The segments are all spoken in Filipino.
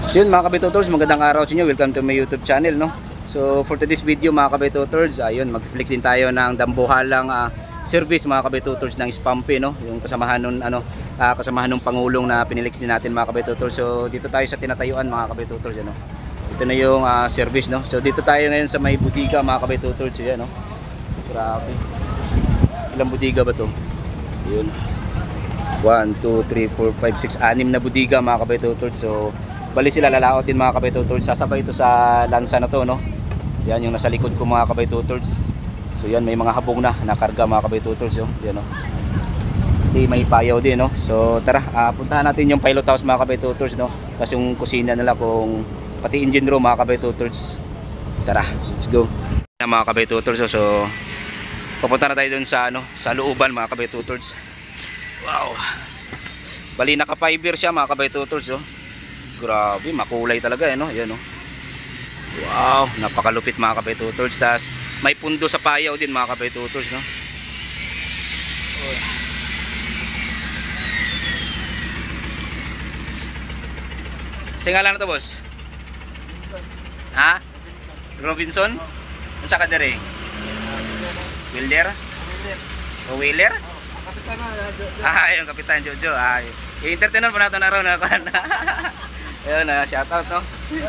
So yun mga kabetutors, magandang araw sa inyo. Welcome to my YouTube channel, no? So for today's video mga kabetutors, ayun, mag-flex din tayo ng dambuhalang service mga kabetutors ng Spampi, no? Yung kasamahan nun, kasamahan ng Pangulong na pinilix din natin mga kabetutors. So dito tayo sa tinatayuan mga kabetutors, ano? Ito na yung service, no? So dito tayo ngayon sa may budiga mga kabetutors, yan, no? Grabe. Ilang budiga ba to? Yun. 1, 2, 3, 4, 5, 6, 6 na budiga mga kabetutors. So bali sila lalaotin mga kabetutors. Sasabay ito sa lansa na to, no? Yan yung nasa likod ko mga kabetutors. So yan, may mga habong na nakarga mga kabetutors, oh. Yan, no? Di may payaw din, no? So tara, puntahan natin yung pilot house mga kabetutors, no? Tapos yung kusina nila, kung pati engine room mga kabetutors. Tara, let's go. Mga kabetutors, oh. So papunta na tayo dun sa sa looban mga kabetutors. Wow. Bali naka fiber siya mga kabetutors, oh. Grabe, makulay talaga, no? Yan, no? Wow, napakalupit mga kabetutors. Tas may pundo sa payaw din mga kabetutors, no? Singalan na to, boss? Ha? Robinson? Ano sa kadere? Wilder? O Wheeler? Yung Kapitan Jojo. I-entertainan po natin na ron. Ayun, shoutout, no?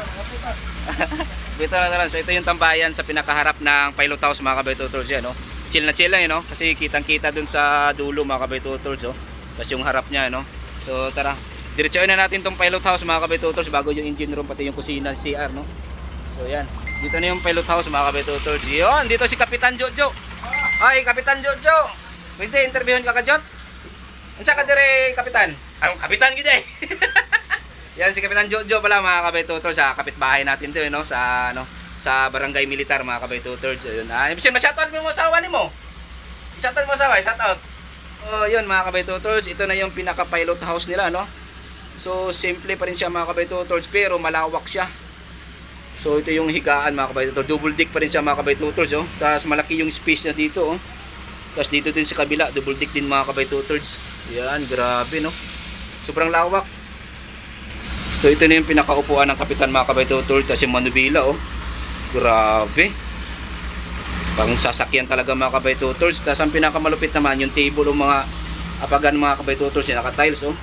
Dito na lang. So ito yung tambayan sa pinakaharap ng pilot house mga kabetutors, yan, no? Chill na chill lang, no? Kasi kitang kita dun sa dulo mga kabetutors, oh. Tapos yung harap niya, no? So tara, diretsuin na natin tong pilot house mga kabetutors bago yung engine room, pati yung kusina, CR, no? So yan, dito na yung pilot house mga kabetutors. Yun, dito si Kapitan Jojo. Ay, Kapitan Jojo, pwede interviewin ka Jot? Unsa ka dire, Kapitan? Kapitan gid eh. Yan si Kapitan Jojo pala mga kabetutors, sa kapitbahay natin 'to, no? Sa sa barangay militar mga kabetutors. Ayun. Ibig ma-shoutout mo asawa nimo. Shoutout mo asawa, shoutout. Oh, 'yun mga kabetutors, ito na yung pinaka-pilot house nila, no? So simple pa rin siya mga kabetutors, pero malawak siya. So ito yung higaan mga kabetutors, double deck pa rin siya mga kabetutors, oh. Tapos malaki yung space na dito, oh. Tapos dito din sa kabila, double deck din mga kabetutors. Yan, grabe, no? Sobrang lawak. So ito na yung pinakaupuan ng kapitan mga kabetutors. Tapos yung manubila, oh. Grabe. Pang sasakyan talaga mga kabetutors. Tapos ang pinakamalupit naman yung table o mga apagan mga kabetutors, yung naka-tiles, oh.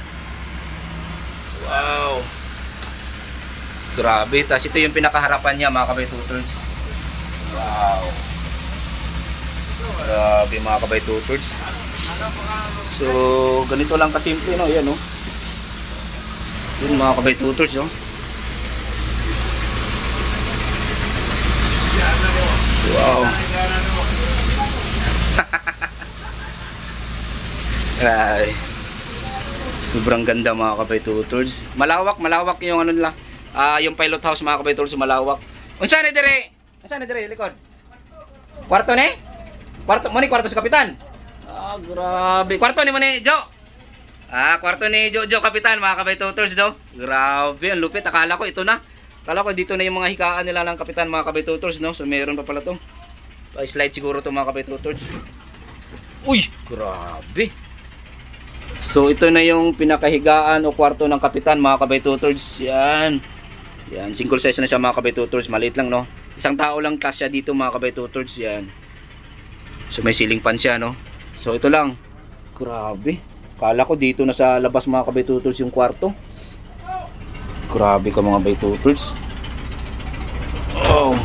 Wow. Grabe. Tapos ito yung pinakaharapan niya mga kabetutors. Wow. Grabe mga kabetutors. So ganito lang kasimple, no? Yan, oh. Yun mga kabetutors, oh. Wow. Ay, sobrang ganda mga kabetutors. Malawak yung nila. Yung pilot house mga kabetutors, malawak. Unsa ni dire? Unsa ni dire likod? Kwarto ni? Kwarto mo ni, kwarto sa kapitan. Grabe. Kwarto ni mo ni Jo. Kwarto ni Jojo Kapitan mga kabetutors daw. Grabe, ang lupit. Akala ko ito na. Akala ko dito na yung mga higaan nila ng kapitan mga kabetutors, no? So meron pa pala to. Pa-slide siguro to mga kabetutors. Uy, grabe. So ito na yung pinakahigaan o kwarto ng kapitan mga kabetutors. Yan. Yan, single size na siya mga kabetutors. Maliit lang, no? Isang tao lang kasya dito mga kabetutors. Yan. So may ceiling fan siya, no? So ito lang. Grabe. Kala ko dito na sa labas mga kabetutors yung kwarto. Grabe ka mga kabetutors. Oh.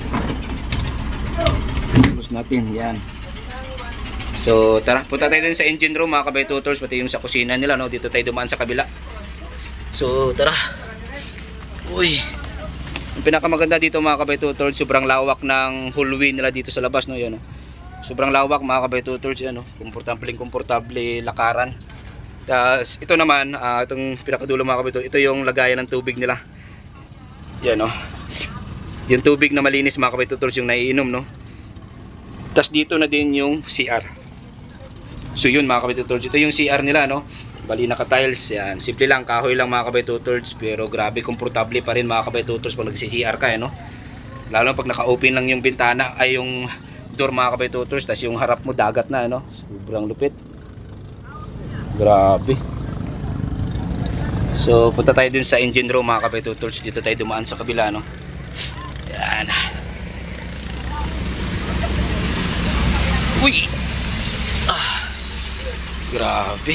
Tapos natin, yan. So tara, punta tayo din sa engine room mga kabetutors, pati yung sa kusina nila, no? Dito tayo dumaan sa kabila. So tara. Uy. Ang pinakamaganda dito mga kabetutors, sobrang lawak ng hallway nila dito sa labas, no? Yan, no? Sobrang lawak mga kabetutors, yan, no? Komportable lakaran. Tapos ito naman, itong pinakadulo mga kabetutors, ito yung lagayan ng tubig nila. Yan, no? Yung tubig na malinis mga kabetutors, yung naiinom, no? Tapos dito na din yung CR. So yun mga kabetutors, ito yung CR nila, no? Bali naka-tiles, yan. Simple lang, kahoy lang mga kabetutors, pero grabe komportable pa rin mga kabetutors pag nagsi-CR ka, no? Lalo pag naka-open lang yung bintana, ay yung door mga kabetutors, tas yung harap mo dagat na, ano? Sobrang lupit. Grabe. So punta tayo dun sa engine room mga kabay-tutors. Dito tayo dumaan sa kabila, no? Yan. Uy! Grabe.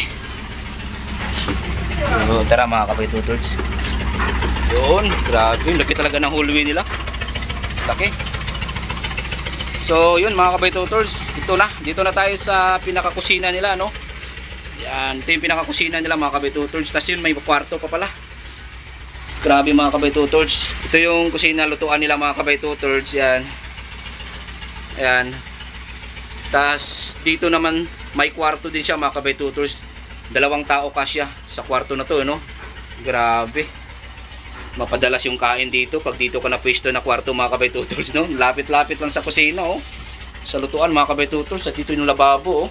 So tara mga kabay-tutors. Yun, grabe. Laki talaga ng hallway nila. Laki. So yun mga kabay-tutors, dito na tayo sa pinakakusina nila, no? Yan, ito yung pinakakusina nila mga kabay-tutors. Tapos yun, may kwarto pa pala. Grabe mga kabay-tutors. Ito yung kusina, lutuan nila mga kabay-tutors. Yan. Yan. Tapos dito naman may kwarto din siya mga kabay-tutors. 2 tao kasya sa kwarto na to, no? Grabe. Mapadalas yung kain dito pag dito ka na pwesto na kwarto mga kabay-tutors, no? Lapit-lapit lang sa kusina, oh. Sa lutuan mga kabay-tutors. At dito yung lababo, oh.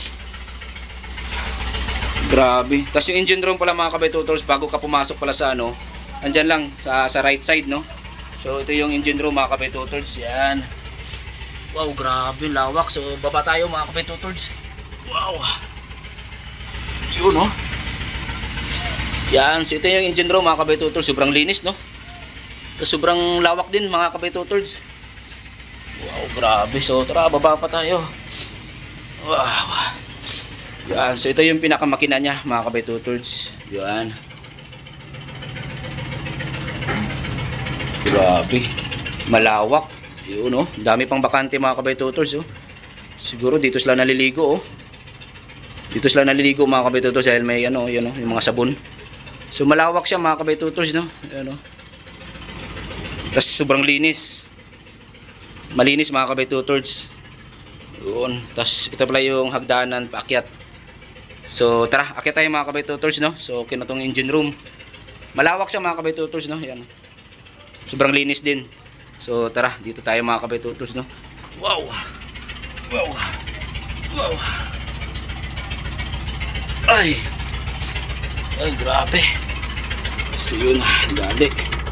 Grabe. Tapos yung engine room pala mga kabay-tutors, bago ka pumasok pala sa ano, andyan lang sa right side, no? So ito yung engine room mga kabay-tutors. Yan. Wow, grabe lawak. So baba tayo mga kabay-tutors. Wow. Yun, no? Yan, so ito yung engine room mga kabay-tutors. Sobrang linis, no? So, sobrang lawak din mga kabay-tutors. Wow, grabe. So tara, baba pa tayo. Wow. Yan, so ito yung pinakamakina niya mga kabay-tutors. Yan. Grabe. Malawak. Yun, no? Dami pang bakante mga kabay-tutors, oh. Siguro dito sila naliligo, oh. Dito sila naliligo mga kabay-tutors dahil may ano, yun, oh, yung mga sabon. So malawak siya mga kabay-tutors, no? Ayan, no? Tapos sobrang linis. Malinis mga kabay-tutors. Yun. Tapos ito pala yung hagdanan paakyat. So tara, akyat tayo mga kabay-tutors, no? So okay na tong engine room. Malawak siya mga kabay-tutors, no? Ayan. Sobrang linis din. So tara, dito tayo mga kabay-tutors, no? Wow. Wow. Wow. Ay. Ay, grabe. So yun, dali.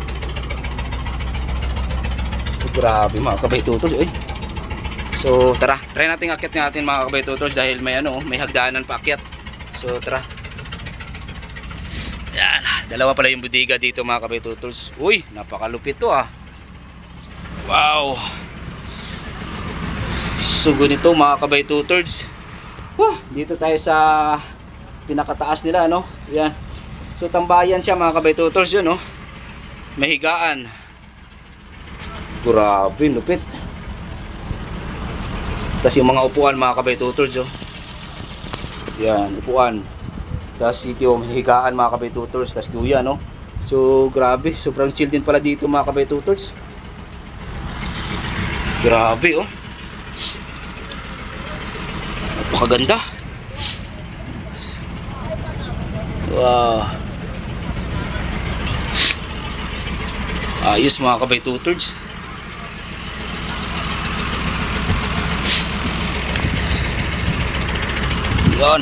So grabe mga kabay-tutors, eh. So tara, try natin akyat natin mga kabay-tutors dahil may ano, may hagdanan pa akyat. So tara. Yan, dalawa pala yung bodega dito mga kabay-tutors. Uy, napakalupit to, ah. Wow. So ganito mga kabay-tutors. Dito tayo sa pinakataas nila, no? Yan. So tambayan siya mga kabay-tutors, yun, no? May higaan. Grabe, lupit. Tapos yung mga upuan mga kabay-tutors, oh. Yan, upuan. Tapos ito yung higaan mga kabay-tutors. Tapos duyan, no? So grabe, sobrang chill din pala dito mga kabay-tutors. Grabe, oh. Napakaganda. Wow. Ayos mga kabay-tutors. Yan.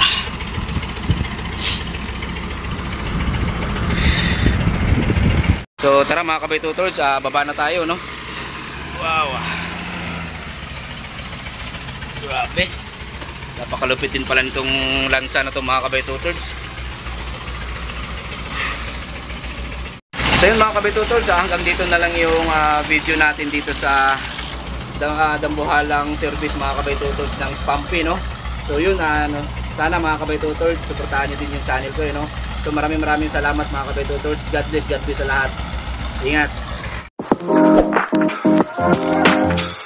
So tara mga kabay-tutors, baba na tayo, no? Wow. Grabe. Napakalupit din pala nitong lansa na to mga kabay-tutors. So yun mga kabay-tutors, hanggang dito na lang yung video natin dito sa Dambuhalang service mga kabay-tutors ng Spampy, no? So yun, sana mga kabay-tutors, suportahan nyo din yung channel ko, no? So maraming salamat mga kabay-tutors. God bless sa lahat. Ingat.